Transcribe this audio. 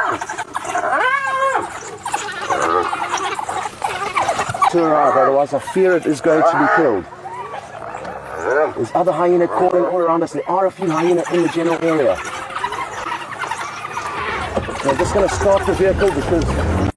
To arrive, otherwise I fear it is going to be killed. There's other hyena calling all around us. There are a few hyena in the general area. So I'm just going to start the vehicle because